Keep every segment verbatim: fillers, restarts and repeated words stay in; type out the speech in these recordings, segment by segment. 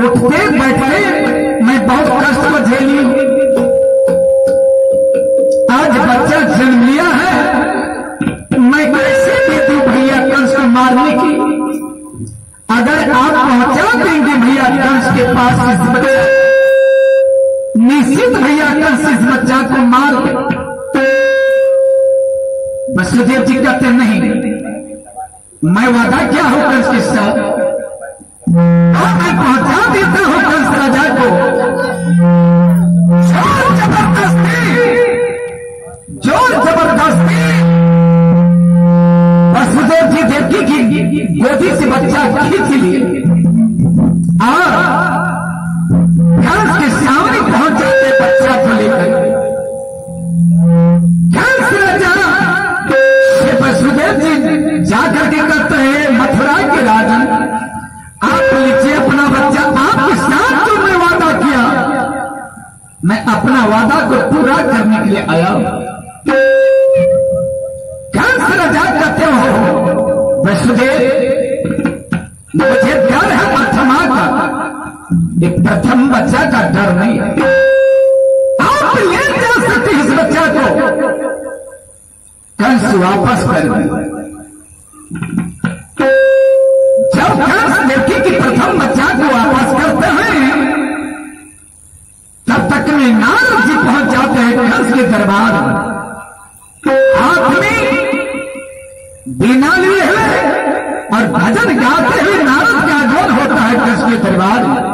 उठते बैठते मैं बहुत कष्ट को झेली हूं। आज बच्चा जन्म लिया है, मैं कैसे देती भैया कंस को मारने की। अगर आप पहुंचा देंगे भैया कंस के पास इस बच्चा, निश्चित भैया कंस इस बच्चा को मार दे। वसुदेव जी कहते नहीं, मैं वादा क्या हूं कंस के साथ, और मैं पहुंचा देता हूं कंस राजा को। जोर जबरदस्ती जोर जबरदस्ती वसुदेव जी देवकी की गोदी से बच्चा खींच लिए और कंस के सामने पहुंच जाते बच्चा को लेकर। कंस राजा से वसुदेव जी जाकर के कहते हैं, मथुरा के राजा आप लीजिए अपना बच्चा, आपके साथ जो मैं वादा किया, मैं अपना वादा को पूरा करने के लिए आया हूं। कंस राजा कहते हो वसुदेव, मुझे डर है प्रथमा का, एक प्रथम बच्चा का डर नहीं है। आप ले जा सकते इस बच्चा को। कंस वापस कर दिया। जब कंस देवकी की प्रथम बच्चा को वापस करते हैं, तब तक में नारद जी पहुंच जाते हैं कंस के दरबार में। हाथ में बीना लिए हुए और भजन गाते हुए नारद का आगमन होता है कंस के दरबार में।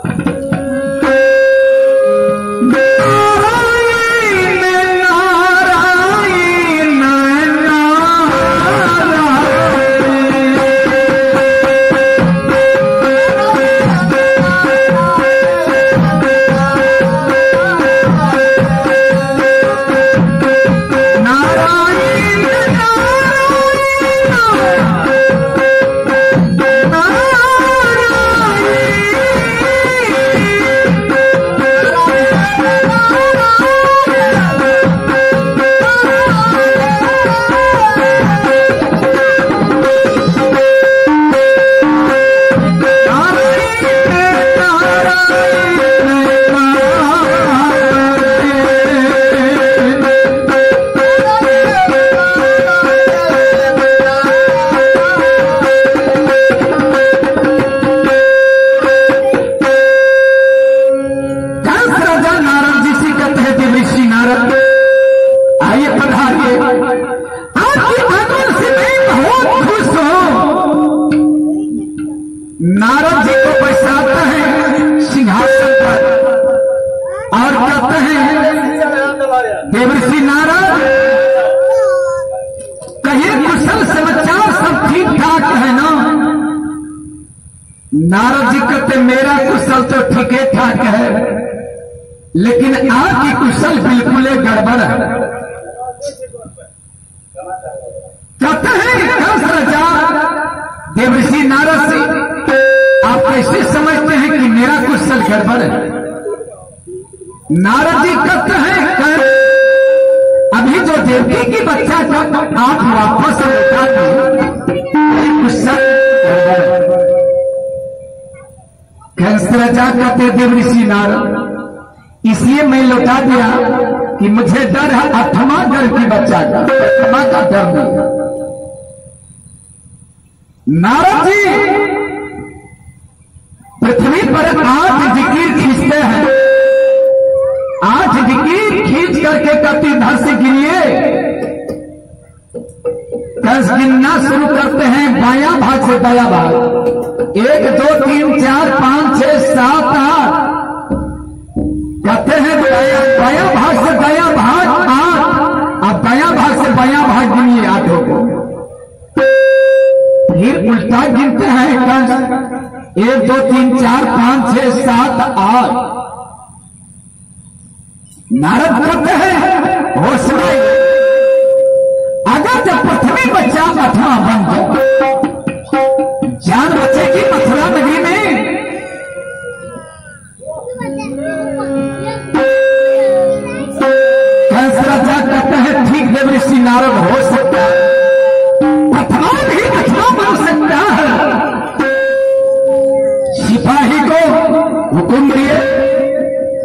नारद जी को बैठाते हैं सिंहासन पर और कहते हैं, देवर्षि नारद कहीं कुशल समाचार सब ठीक ठाक है ना। नारद जी कहते मेरा कुशल तो ठीक ठाक है, लेकिन आपकी कुशल बिल्कुल गड़बड़ है। कहते हैं कंस राजा देवर्षि नारद से, आप कैसे समझते हैं कि मेरा कुशल गड़बड़ है। नारद जी कहते हैं अभी जो देवकी की बच्चा का आप वापस लौटा दिए, कुशल गड़बड़ है। कंस राजा कहते देवर्षि नारद इसलिए मैं लौटा दिया कि मुझे डर है अठमा घर की बच्चा का, अठमा का डर नहीं। नारद जी पृथ्वी पर आठ जिकीर खींचते हैं, आठ जिकीर खींच करके कति धर से गिनिए। दस गिनना शुरू करते हैं बायां भाग से दायां भाग, एक दो तीन चार पांच छह सात आठ। कहते हैं बायां भाग से दायां भाग आठ, अब बायां भाग से बायां भाग गिनिए आठों को। फिर उल्टा गिनते हैं कंस, एक दो तीन चार पांच छह सात आठ। नारद कहते हैं वो सुनाई, अगर जब पृथ्वी बच्चा अठवा बन जाए, जान बचेगी मथुरा नगरी में। कंस राजा कहते हैं ठीक देवर्षि नारद हो सकता है, अठवा भी अठवा बन सकता है। सिपाही को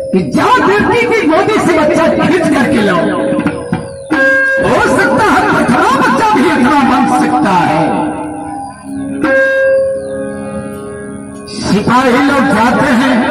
कि जा बेटी की गोदी से बच्चा खींच करके लाओ। हो सकता है प्रथमा बच्चा भी इतना बन सकता है। सिपाही लोग जाते हैं,